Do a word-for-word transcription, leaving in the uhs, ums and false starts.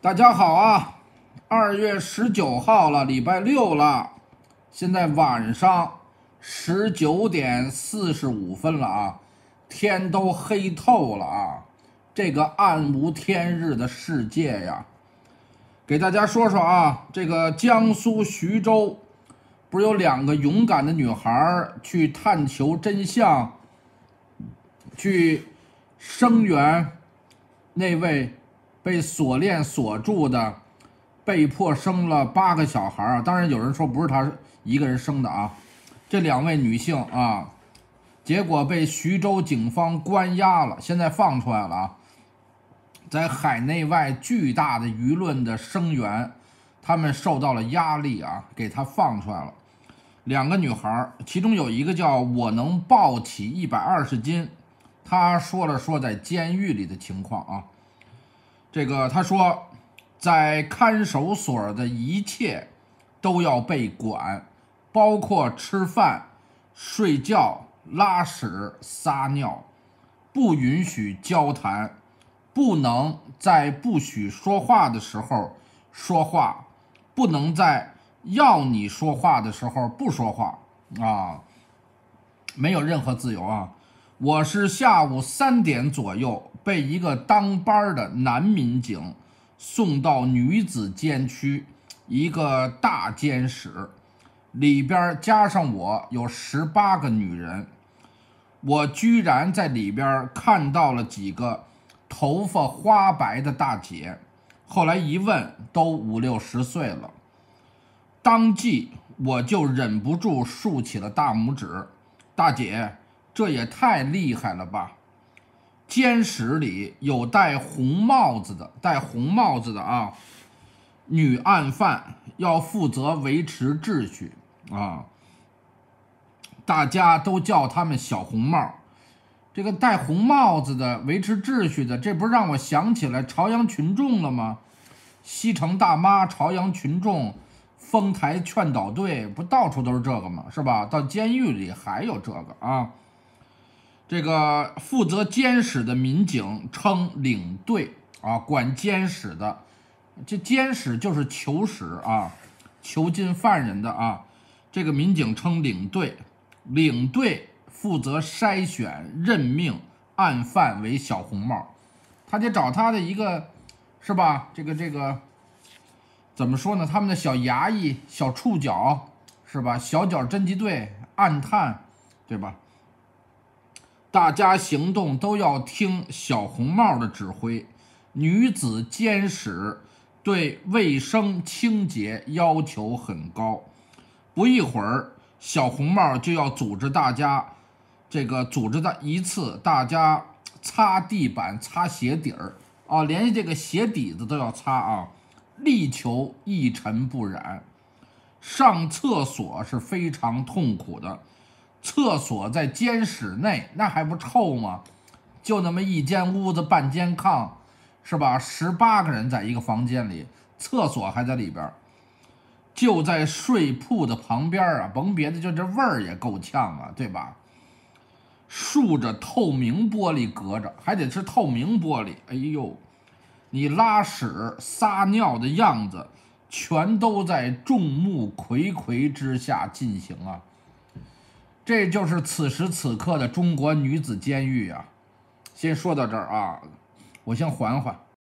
大家好啊，二月十九号了，礼拜六了，现在晚上十九点四十五分了啊，天都黑透了啊，这个暗无天日的世界呀，给大家说说啊，这个江苏徐州不是有两个勇敢的女孩去探求真相，去声援那位被锁链锁住的，被迫生了八个小孩啊！当然有人说不是他一个人生的啊，这两位女性啊，结果被徐州警方关押了，现在放出来了啊！在海内外巨大的舆论的声援，他们受到了压力啊，给他放出来了。两个女孩，其中有一个叫我能抱起一百二十斤，她说了说在监狱里的情况啊。这个他说，在看守所的一切都要被管，包括吃饭、睡觉、拉屎、撒尿，不允许交谈，不能在不许说话的时候说话，不能在要你说话的时候不说话啊，没有任何自由啊。我是下午三点左右被一个当班的男民警送到女子监区一个大监室，里边加上我有十八个女人，我居然在里边看到了几个头发花白的大姐，后来一问都五六十岁了，当即我就忍不住竖起了大拇指，大姐，这也太厉害了吧！监室里有戴红帽子的，戴红帽子的啊，女案犯要负责维持秩序啊，大家都叫他们小红帽。这个戴红帽子的维持秩序的，这不是让我想起来朝阳群众了吗？西城大妈、朝阳群众、丰台劝导队，不到处都是这个吗？是吧？到监狱里还有这个啊。这个负责监室的民警称领队啊，管监室的，这监室就是囚室啊，囚禁犯人的啊。这个民警称领队，领队负责筛选任命案犯为小红帽，他得找他的一个，是吧？这个这个怎么说呢？他们的小衙役、小触角，是吧？小脚侦缉队、暗探，对吧？大家行动都要听小红帽的指挥。女子监室对卫生清洁要求很高，不一会儿，小红帽就要组织大家，这个组织的一次，大家擦地板、擦鞋底儿啊，连这个鞋底子都要擦啊，力求一尘不染。上厕所是非常痛苦的。厕所在监室内，那还不臭吗？就那么一间屋子半间炕，是吧？十八个人在一个房间里，厕所还在里边，就在睡铺的旁边啊，甭别的，就这味儿也够呛啊，对吧？竖着透明玻璃隔着，还得是透明玻璃。哎呦，你拉屎撒尿的样子，全都在众目睽睽之下进行啊！这就是此时此刻的中国女子监狱啊！先说到这儿啊，我先缓缓。